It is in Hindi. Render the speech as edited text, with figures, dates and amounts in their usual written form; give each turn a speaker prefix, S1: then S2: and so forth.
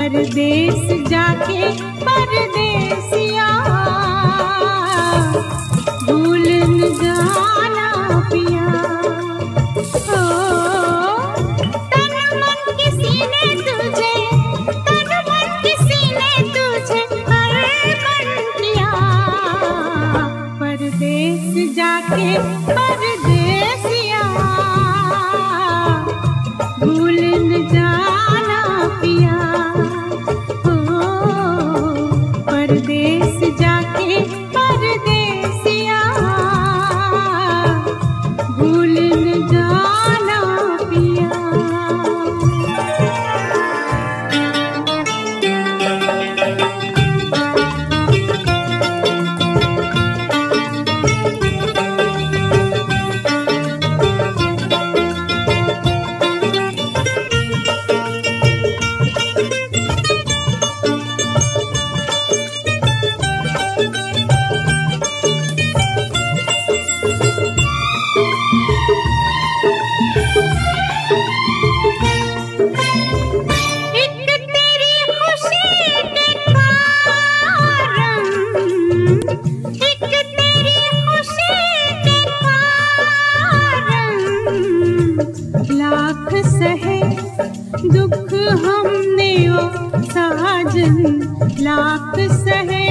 S1: परदेस जाके परदेसिया भूल न जाना पिया। ओ तन मन किसी ने तुझे, तन मन किसी ने तुझे अर्पण किया। परदेस जाके परदेसिया भूल न जाना पिया। परदेस जाके परदेसिया भूल न जाना पिया। लाख सहे दुख हमने ओ साजन, लाख सहे